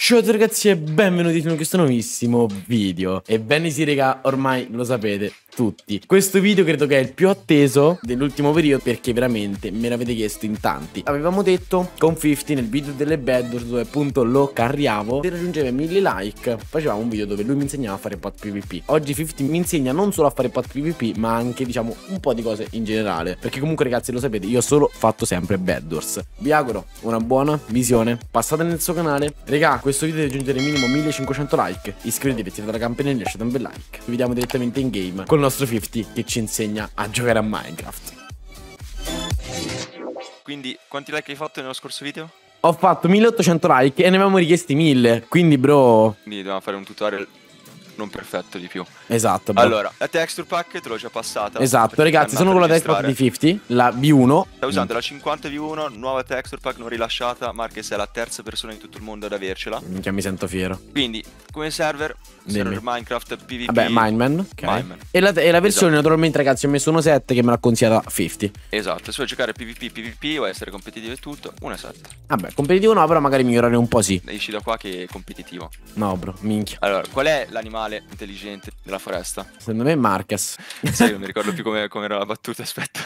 Ciao a tutti ragazzi e benvenuti in questo nuovissimo video. Ebbene sì raga, ormai lo sapete tutti. Questo video credo che è il più atteso dell'ultimo periodo perché veramente me l'avete chiesto in tanti. Avevamo detto con 50 nel video delle Bedwars dove appunto lo carriavo, se raggiungeva 1000 like facevamo un video dove lui mi insegnava a fare pot PvP. Oggi 50 mi insegna non solo a fare pot PvP ma anche diciamo un po' di cose in generale, perché comunque ragazzi lo sapete, io ho solo fatto sempre Bedwars. Vi auguro una buona visione, passate nel suo canale. Raga, questo video deve raggiungere minimo 1500 like. Iscrivetevi, attivate la campanella e lasciate un bel like. Ci vediamo direttamente in game con il nostro 50 che ci insegna a giocare a Minecraft. Quindi quanti like hai fatto nello scorso video? Ho fatto 1800 like e ne avevamo richiesti 1000. Quindi bro, Quindi dobbiamo fare un tutorial non perfetto di più. esatto bro. Allora, la texture pack te l'ho già passata. Esatto ragazzi, sono con la texture pack di 50, la V1. Stai usando la 50 V1, nuova texture pack non rilasciata, ma che sei la terza persona in tutto il mondo ad avercela. Minchia, mi sento fiero. Quindi, come server Minecraft PvP. Vabbè, Mineman, ok. Mineman. E la versione Esatto. naturalmente ragazzi ho messo 1.7 che me l'ha consigliata 50. Esatto, se vuoi giocare PvP o essere competitivo e tutto, 1.7. Vabbè, competitivo no, però magari migliorare un po' sì. Esci da qua che è competitivo. No bro, minchia. Allora, qual è l'animale intelligente della foresta? Secondo me è Marcus. Sai, non mi ricordo più come era la battuta, aspetta.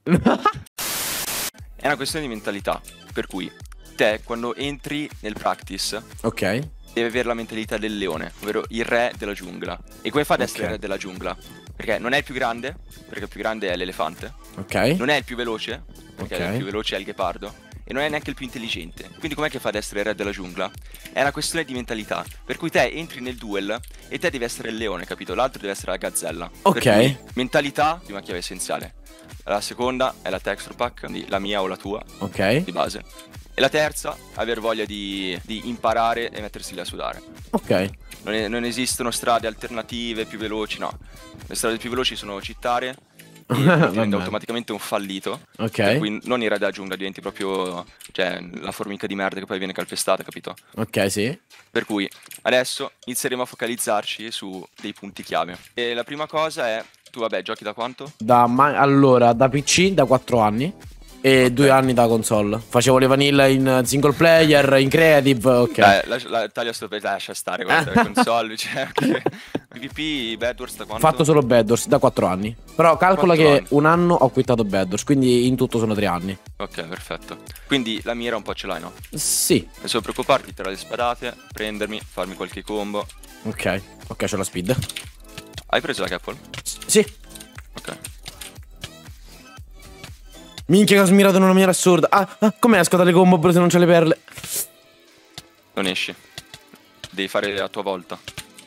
È una questione di mentalità, per cui te quando entri nel practice Ok. devi avere la mentalità del leone, ovvero il re della giungla. E come fa ad essere Ok. il re della giungla? Perché non è il più grande, perché il più grande è l'elefante. Ok. Non è il più veloce, perché Ok. il più veloce è il ghepardo. E non è neanche il più intelligente. Quindi com'è che fa ad essere il re della giungla? È una questione di mentalità. Per cui te entri nel duel e te devi essere il leone, capito? L'altro deve essere la gazzella. Ok. Per cui, mentalità, prima chiave essenziale. La seconda è la texture pack, quindi la mia o la tua, Ok. di base. E la terza, aver voglia di imparare e mettersi lì a sudare. Ok. Non esistono strade alternative più veloci, no. Le strade più veloci sono cheatare, e diventi Vabbè. automaticamente un fallito. Ok. Per cui non il re della giungla, diventi proprio, cioè, la formica di merda che poi viene calpestata, capito? Ok, sì. Per cui adesso inizieremo a focalizzarci su dei punti chiave. E la prima cosa è, tu vabbè, giochi da quanto? Allora, da PC da 4 anni. E 2 anni da console. Facevo le vanilla in single player, in creative, ok. Dai, taglia sto pezzo, lascia stare, guarda, le console, cioè, ok. PvP, Bedwars da quanto? Fatto solo Bedwars da 4 anni. Però calcola 4 che anni. un anno ho quittato Bedwars, quindi in tutto sono 3 anni. Ok, perfetto. Quindi la mira un po' ce l'hai, no? Sì. Non solo preoccuparti, tirare le spadate, prendermi, farmi qualche combo. Ok. Ok, c'ho la speed. Hai preso la Capple? Sì. Ok. Minchia che ho smirato in una maniera assurda. Come esco dalle combo bro se non c'ho le perle? Non esci. Devi fare la tua volta.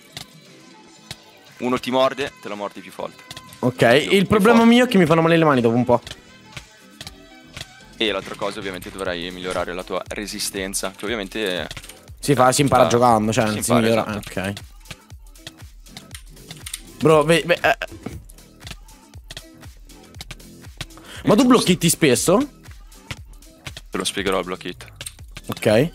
Uno ti morde, te lo mordi più volte. Ok, il problema mio è che mi fanno male le mani dopo un po'. E l'altra cosa ovviamente dovrai migliorare la tua resistenza, che ovviamente Si impara giocando, cioè si non si impara, migliora. esatto. Ok. Bro, ma tu blocchetti spesso? te lo spiegherò al block hit. Ok.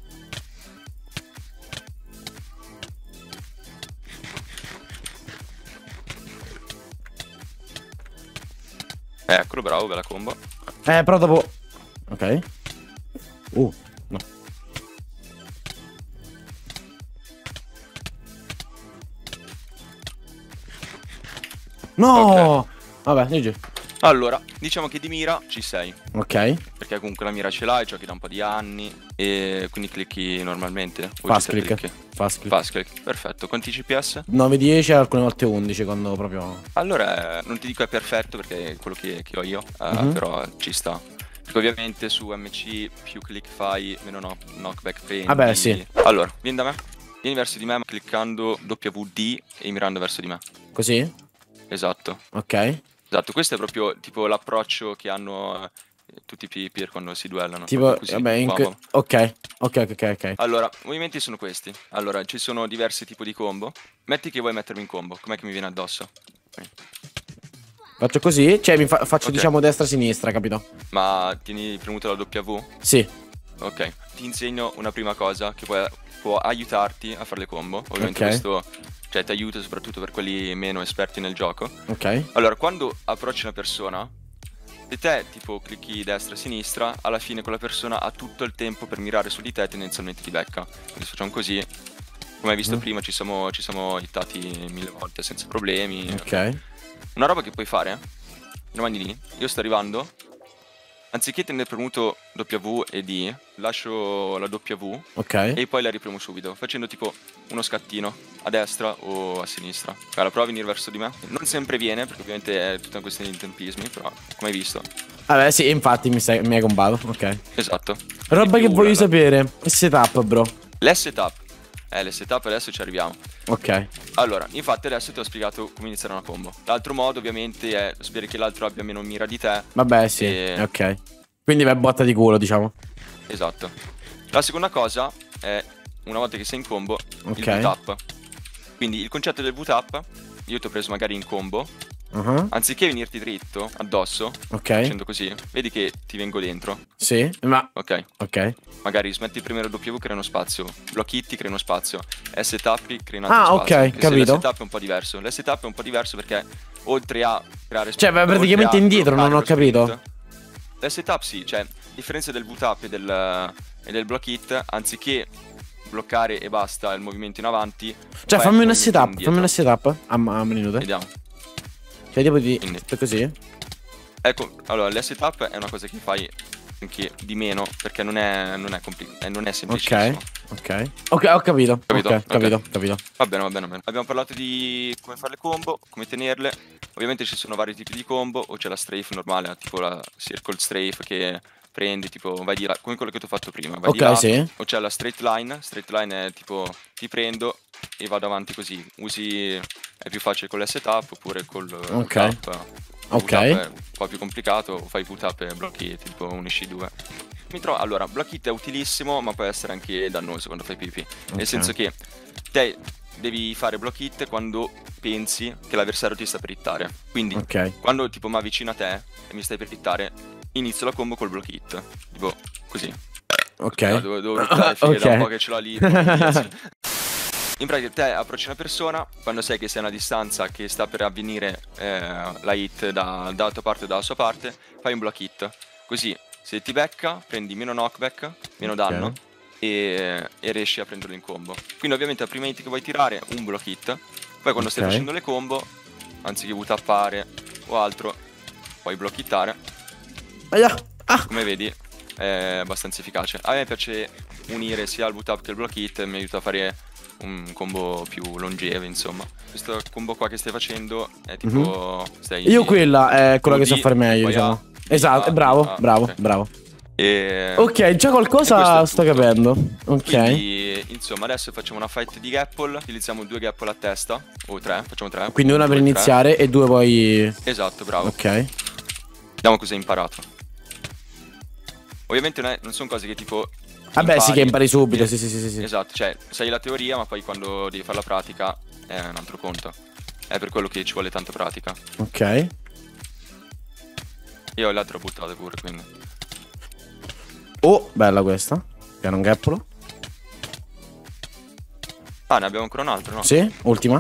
Eccolo, bravo, bella combo. Però dopo. Ok. No. No! Ok. Vabbè, GG. Allora, diciamo che di mira ci sei, Ok. perché comunque la mira ce l'hai, giochi da un po' di anni e quindi clicchi normalmente. O Fast clicchi. click. Fast click. Fast click, perfetto. Quanti CPS? 9-10 alcune volte 11 quando proprio. Allora, non ti dico è perfetto perché è quello che ho io, però ci sta. Perché ovviamente su MC più click fai, meno knockback prendi. Vabbè, sì. Allora, vieni da me. Vieni verso di me cliccando WD e mirando verso di me. Così? Esatto. Ok. Esatto, questo è proprio tipo l'approccio che hanno tutti i peer quando si duellano. Tipo, Così, vabbè, wow. ok. Allora, i movimenti sono questi. Allora, ci sono diversi tipi di combo. Metti che vuoi mettermi in combo, com'è che mi viene addosso? Faccio così, cioè faccio Ok. diciamo destra-sinistra, capito? Ma tieni premuto la W? Sì. Ok, ti insegno una prima cosa che può aiutarti a fare le combo. Ovviamente Ok. questo, cioè, ti aiuta soprattutto per quelli meno esperti nel gioco. Ok. Allora, quando approcci una persona, Se te tipo clicchi destra e sinistra, alla fine quella persona ha tutto il tempo per mirare su di te e tendenzialmente ti becca. Quindi se facciamo così, come hai visto prima, ci siamo hittati 1000 volte senza problemi. Ok. Una roba che puoi fare, rimani lì, io sto arrivando, anziché tenere premuto W e D, lascio la W Ok. e poi la ripremo subito, facendo tipo uno scattino a destra o a sinistra. Allora, prova a venire verso di me. Non sempre viene, perché ovviamente è tutta una questione di tempismi, però come hai visto. Vabbè, sì, infatti mi hai combato. Ok. Esatto. Roba che voglio la- sapere. Setup, bro. L'S-Tap. L'S-Tap adesso ci arriviamo. Ok. Allora, infatti adesso ti ho spiegato come iniziare una combo. L'altro modo ovviamente è speri che l'altro abbia meno mira di te. Vabbè, sì. Ok. Quindi vai botta di culo, diciamo. Esatto. La seconda cosa è, una volta che sei in combo, Ok. il V-Tap. Quindi il concetto del V-Tap, io ti ho preso magari in combo, anziché venirti dritto addosso, Ok. facendo così, vedi che ti vengo dentro. Sì. Ma. Ok. Ok. Magari smetti premere W, crea uno spazio. Blocchi hit, crea uno spazio. S-Tappi, crea un Ah, altro ok, spazio. capito. L'S-Tap è un po' diverso. L'S-Tap è un po' diverso perché oltre a creare Cioè, vai praticamente indietro, non ho capito. L'S-Tap sì, cioè, a differenza del V-Tap e del block hit, anziché bloccare e basta il movimento in avanti. Cioè, fai fammi il un movimento setup. indietro. Fammi un setup. A minuto. Vediamo. Cioè, tipo di. Quindi. Così. Ecco, allora, l'S-Tap è una cosa che fai anche di meno perché non è semplicissimo. Ok. Ok, ho capito. Capito? Ok, capito, Ok. capito. Va bene, va bene, va bene. Abbiamo parlato di come fare le combo, come tenerle. Ovviamente ci sono vari tipi di combo, o c'è la strafe normale, tipo la circle strafe che prendi, tipo vai di là, come quello che ti ho fatto prima, vai di là. Ok, sì. O c'è la straight line è tipo ti prendo e vado avanti così. È più facile con l'S-Tap oppure col Ok. V-Tap. Ok. V-Tap è un po' più complicato, o fai V-Tap e blocchi tipo un EC2. Allora, block hit è utilissimo, ma può essere anche dannoso quando fai PP. Nel senso che te devi fare block hit quando pensi che l'avversario ti sta per hittare. Quindi, quando tipo mi avvicino a te e mi stai per hittare, inizio la combo col block hit. Tipo, così. Ok. No, devo da un po' che ce l'ho lì. In pratica te approcci una persona, quando sai che sei a una distanza che sta per avvenire la hit dalla tua parte o dalla sua parte, fai un block hit. Così, se ti becca, prendi meno knockback, meno danno e riesci a prenderlo in combo. Quindi ovviamente la prima hit che vuoi tirare, un block hit. Poi quando stai facendo le combo, anziché V-tappare o altro, puoi block hittare. Come vedi è abbastanza efficace. A me piace unire sia il V-tap che il block hit, mi aiuta a fare un combo più longeve, insomma. Questo combo qua che stai facendo è tipo io quella è quella che so fare meglio, diciamo. Esatto, bravo. Ok, già qualcosa sto capendo. Ok. Quindi, insomma, adesso facciamo una fight di Gapple. Utilizziamo 2 Gapple a testa. O 3, facciamo 3. Quindi una per iniziare e 2 poi. Esatto, bravo. Ok. Vediamo cosa hai imparato. Ovviamente non sono cose che tipo vabbè, sì, che impari subito. Sì. Esatto, cioè sai la teoria, ma poi quando devi fare la pratica è un altro conto. È per quello che ci vuole tanta pratica. Ok. Io l'altro ho buttato pure, quindi. Oh, bella questa. Che era un gappolo. Ah, ne abbiamo ancora un altro, no? Sì, ultima.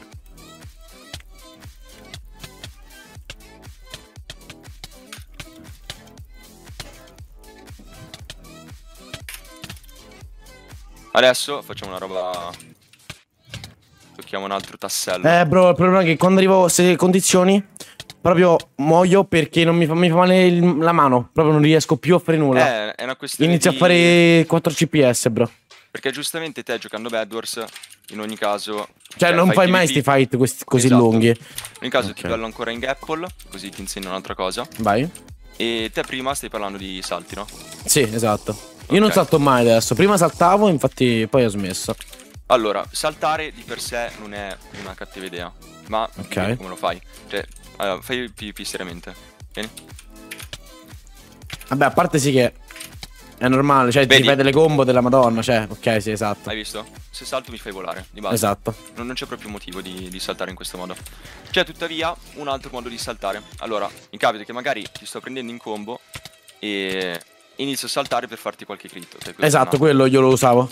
Adesso facciamo una roba. Tocchiamo un altro tassello. Bro, il problema è che quando arrivo a queste condizioni proprio muoio perché non mi fa male la mano. Proprio non riesco più a fare nulla. È una questione Inizio a fare 4 CPS, bro. Perché giustamente te giocando Bed Wars, in ogni caso. Cioè non fai mai sti fight così lunghi. In ogni caso ti bello ancora in Gapple, così ti insegno un'altra cosa. Vai. E te prima stai parlando di salti, no? Sì, esatto. Io non salto mai adesso. Prima saltavo, infatti poi ho smesso. Allora, saltare di per sé non è una cattiva idea. Ma come lo fai? Cioè, allora, fai PvP seriamente. Vieni. Vabbè, a parte sì che è normale, cioè ti fai delle combo della Madonna, cioè, ok, sì, esatto. Hai visto? Se salto mi fai volare, di base. Esatto. Non c'è proprio motivo di saltare in questo modo. C'è tuttavia un altro modo di saltare. Allora, mi capita che magari ti sto prendendo in combo e inizio a saltare per farti qualche crit. Okay? Esatto, quello io lo usavo.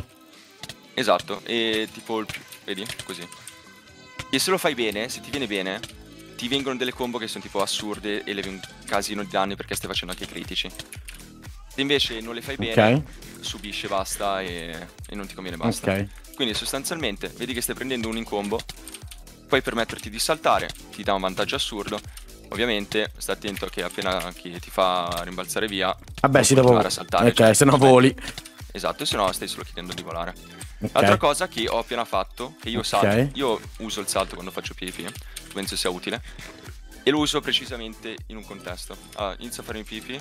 Esatto, e tipo, vedi? Così. E se lo fai bene, se ti viene bene, ti vengono delle combo che sono tipo assurde e levi un casino di danni perché stai facendo anche critici. Se invece non le fai bene, subisce, basta e non ti conviene, basta. Quindi sostanzialmente vedi che stai prendendo un in combo, puoi permetterti di saltare, ti dà un vantaggio assurdo. Ovviamente stai attento che appena chi ti fa rimbalzare via, vabbè, si devo a saltare, se no voli. Esatto, se no stai solo chiedendo di volare. L'altra cosa che ho appena fatto, che io salto, io uso il salto quando faccio PvP, penso sia utile, e lo uso precisamente in un contesto. Allora, inizio a fare il PvP.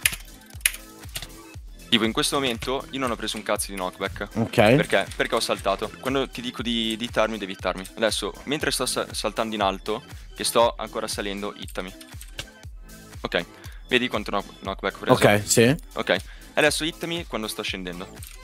Tipo in questo momento io non ho preso un cazzo di knockback. Perché? Perché ho saltato. Quando ti dico di hittarmi, devi hittarmi. Adesso, mentre sto saltando in alto, che sto ancora salendo, hittami. Ok, vedi quanto knockback ho preso? Ok, sì. Ok, adesso hittami quando sto scendendo.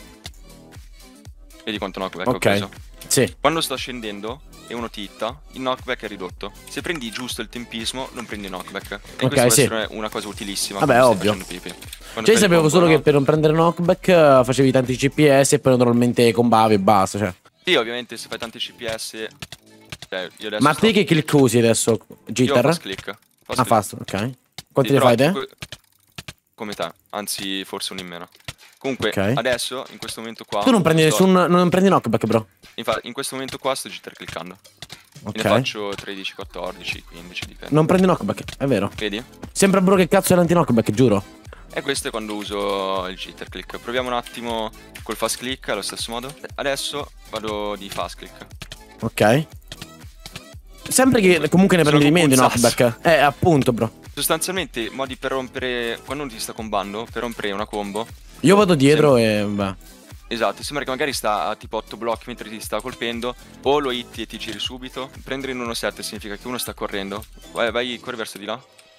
Vedi quanto knockback ho preso? Sì. Quando sto scendendo e uno ti hitta, il knockback è ridotto. Se prendi giusto il tempismo, non prendi knockback. E questo può essere una cosa utilissima. Vabbè, ovvio. Cioè, sapevo solo che per non prendere knockback facevi tanti CPS e poi naturalmente combavi e basta, cioè. Sì, ovviamente se fai tanti CPS. Io adesso ma te che click usi adesso? Jitter? Io fast click. Fast, ok. Quanti ne fai te? Come te, anzi forse un in meno. Comunque, adesso, in questo momento qua... Tu non prendi non prendi knockback, bro. Infatti, in questo momento qua sto jitter cliccando. Ne faccio 13, 14, 15, dipende. Non prendi knockback, è vero. Vedi? Sembra, bro, che cazzo è l'anti-knockback, giuro. E questo è quando uso il jitter click. Proviamo un attimo col fast click allo stesso modo. Adesso vado di fast click. Ok. Sempre che comunque ne prendi di meno di knockback. Appunto, bro. Sostanzialmente, modi per rompere... Quando non ti sta combando, per rompere una combo... Io vado dietro e... beh. Esatto, sembra che magari sta a tipo 8 blocchi mentre ti sta colpendo. O lo hitti e ti giri subito. Prendere in 1-7 significa che uno sta correndo. Vai, corri verso di là.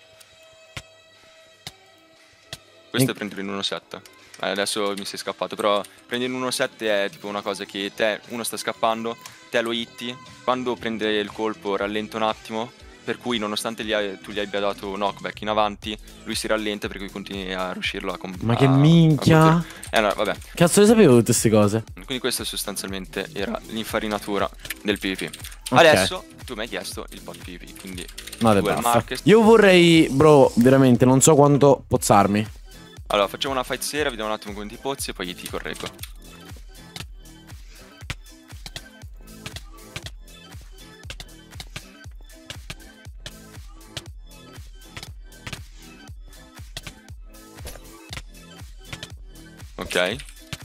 Questo è prendere in 1-7. Adesso mi sei scappato, però prendere in 1-7 è tipo una cosa che uno sta scappando, te lo hitti. Quando prende il colpo rallenta un attimo. Per cui nonostante tu gli abbia dato knockback in avanti, lui si rallenta per cui continui a riuscirlo a combattere. Ma che minchia! No, vabbè. Cazzo le sapevo tutte queste cose. Quindi questa sostanzialmente era l'infarinatura del PvP. Adesso tu mi hai chiesto il bot PvP, quindi... Io vorrei, bro, veramente, non so quanto pozzarmi. Allora, facciamo una fight seria, vediamo un attimo come ti pozzi e poi ti correggo. Ok.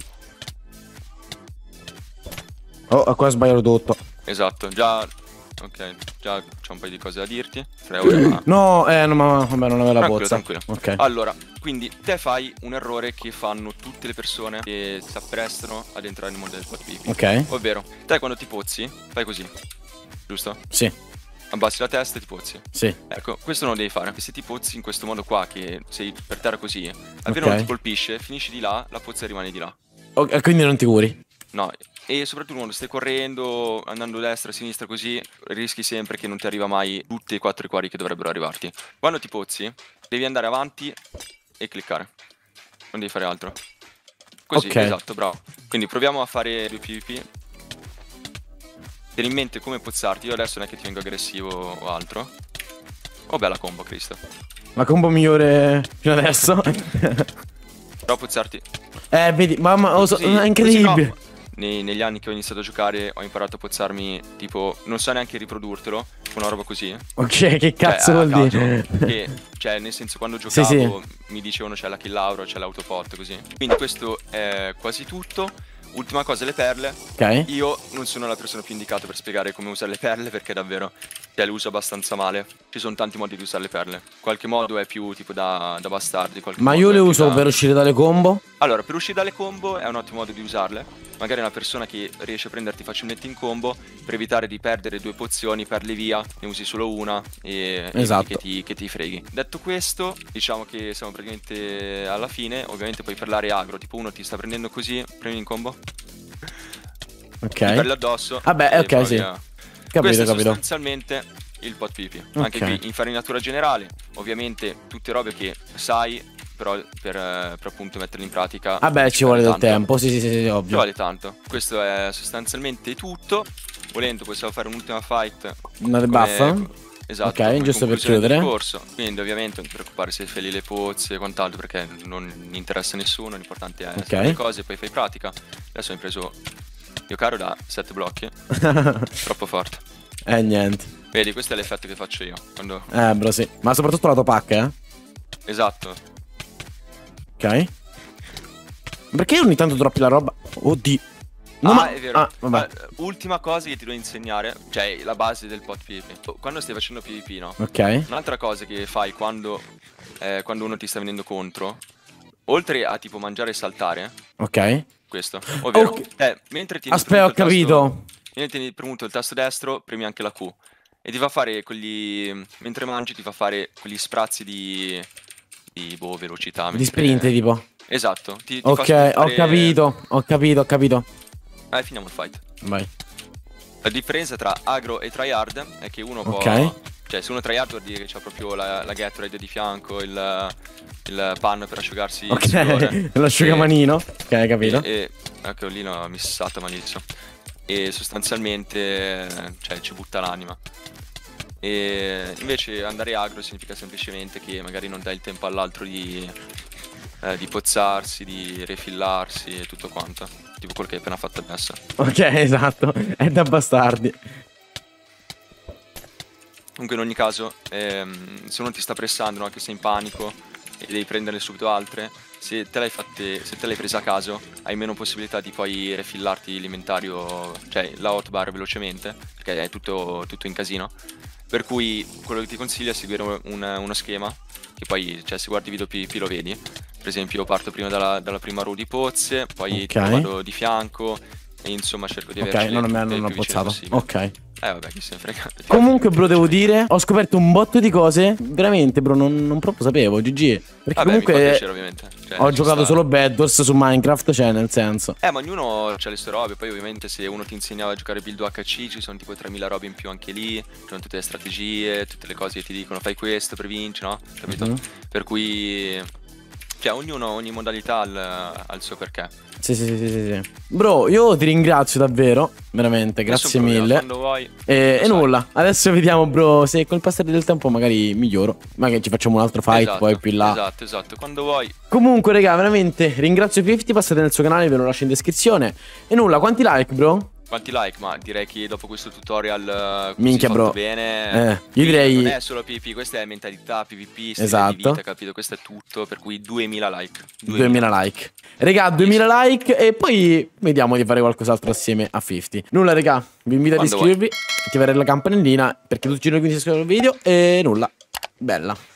Oh, qua ho sbagliato tutto. Esatto, già... Ok, già c'ho un paio di cose da dirti. 3 ore. No, ma vabbè, non aveva la bozza. Tranquillo. Ok. Allora, quindi te fai un errore che fanno tutte le persone che si apprestano ad entrare nel mondo del bot PvP. Ok. Ovvero, te quando ti pozzi, fai così. Giusto? Sì. Abbassi la testa e ti pozzi. Sì. Ecco, questo non lo devi fare. Se ti pozzi in questo modo qua, che sei per terra così, appena non ti colpisce, finisci di là, la pozza rimane di là. Quindi non ti curi? No, e soprattutto quando stai correndo, andando a destra, a sinistra così, rischi sempre che non ti arriva mai tutti e 4 i cuori che dovrebbero arrivarti. Quando ti pozzi, devi andare avanti e cliccare. Non devi fare altro. Così, esatto, bravo. Quindi proviamo a fare 2 PvP. Tieni in mente come pozzarti. Io adesso non è che ti vengo aggressivo o altro. Oh, bella combo, Cristo. La combo migliore fino adesso. Però pozzarti. Vedi, mamma, è incredibile. Negli anni che ho iniziato a giocare ho imparato a pozzarmi, tipo, non so neanche riprodurtelo, una roba così. Ok, che cazzo vuol dire? Che, cioè, nel senso, quando giocavo mi dicevano c'è la kill auro, c'è l'autopot, così. Quindi questo è quasi tutto. Ultima cosa, le perle. Io non sono la persona più indicata per spiegare come usare le perle, perché davvero le uso abbastanza male. Ci sono tanti modi di usare le perle. Qualche modo è più tipo da bastardi. Ma io le uso per uscire dalle combo? Allora, per uscire dalle combo è un ottimo modo di usarle. Magari una persona che riesce a prenderti facilmente in combo, per evitare di perdere 2 pozioni, perli via, ne usi solo una e che ti freghi. Detto questo, diciamo che siamo praticamente alla fine. Ovviamente poi per l'area agro, tipo uno ti sta prendendo così, prendi in combo. Ok. Ti perli addosso. Vabbè, ok, sì. Questo è sostanzialmente il bot PvP. Anche qui infarinatura generale. Ovviamente tutte robe che sai, però per appunto metterle in pratica. Vabbè, ci vuole del tempo, sì, ovvio. Ci vuole tanto. Questo è sostanzialmente tutto. Volendo possiamo fare un'ultima fight. Una debuff? Esatto, ok, giusto per chiudere. Quindi ovviamente non ti preoccupare se fai le pozze e quant'altro, perché non interessa a nessuno, l'importante è fare le cose, poi fai pratica. Adesso ho preso io caro da 7 blocchi, troppo forte. Niente. Vedi, questo è l'effetto che faccio io quando... bro, sì. Ma soprattutto la tua pacca, Esatto. Ok. Perché ogni tanto droppi la roba? Oddio. No, è vero. Vabbè. Ultima cosa che ti devo insegnare, cioè la base del pot PvP. Quando stai facendo PvP, no? Ok. Un'altra cosa che fai quando uno ti sta venendo contro, oltre a tipo mangiare e saltare, ok. questo, ovvero, mentre tieni Aspetta, ho capito. Mentre tieni premuto il tasto destro, premi anche la Q. E ti fa fare quegli, mentre mangi ti fa fare quegli sprazzi di velocità. Di sprint tipo. Esatto. Ok, ho capito. Finiamo il fight. Vai. La differenza tra agro e tryhard è che uno può... Cioè, se uno tryhard vuol dire che c'ha proprio la Gatorade di fianco, il panno per asciugarsi il sudore. L'asciugamanino. Ok, capito. Ecco, lì l'ho missata malissimo. E sostanzialmente, cioè, ci butta l'anima. E invece andare agro significa semplicemente che magari non dai il tempo all'altro di pozzarsi, di refillarsi e tutto quanto. Tipo quello che hai appena fatto adesso. Ok, esatto. È da bastardi. Comunque in ogni caso, se uno ti sta pressando, no, che sei in panico e devi prenderne subito altre, se te l'hai presa a caso, hai meno possibilità di poi refillarti l'inventario, cioè la hotbar velocemente, perché è tutto in casino. Per cui quello che ti consiglio è seguire uno schema, che poi, cioè, se guardi i video PvP lo vedi. Per esempio io parto prima dalla prima row di pozze, poi vado di fianco e insomma cerco di avere non ho pozzato. Ok. Vabbè, chi se ne frega. Comunque, bro, devo dire, ho scoperto un botto di cose. Veramente, bro, non proprio sapevo. GG. Perché comunque mi fa piacere, ovviamente. Cioè, ho giocato solo Bedwars su Minecraft, cioè nel senso. Ma ognuno ha le sue robe. Poi ovviamente se uno ti insegnava a giocare build HC, ci sono tipo 3000 robe in più anche lì. Ci sono tutte le strategie, tutte le cose che ti dicono fai questo per vincere, no? Capito? Per cui... Cioè, ogni modalità ha il suo perché. Sì. Bro, io ti ringrazio davvero. Veramente, grazie mille. Quando vuoi. E nulla. Adesso vediamo, bro, se col passare del tempo magari miglioro. Magari ci facciamo un altro fight, poi più in là. Esatto, quando vuoi. Comunque, raga, veramente ringrazio Fifty. Passate nel suo canale, ve lo lascio in descrizione. E nulla, quanti like, bro? Quanti like? Ma direi che dopo questo tutorial minchia, bro, bene, io direi non è solo PvP, questa è mentalità PvP, stile di vita, capito? Questo è tutto, per cui 2000 like. 2000 like. Regà, 2000 like e poi vediamo di fare qualcos'altro assieme a 50. Nulla, regà, vi invito ad iscrivervi, attivare la campanellina perché tutti i giorni si iscrivono al video e nulla. Bella.